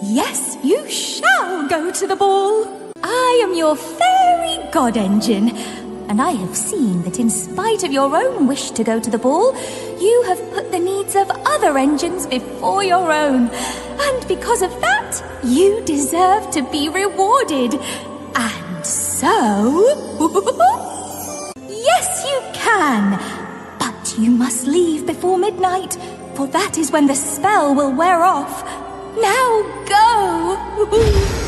Yes, you shall go to the ball. I am your fairy god engine, and I have seen that in spite of your own wish to go to the ball, you have put the needs of other engines before your own. And because of that, you deserve to be rewarded. And so... yes, you can. But you must leave before midnight, for that is when the spell will wear off. Now go!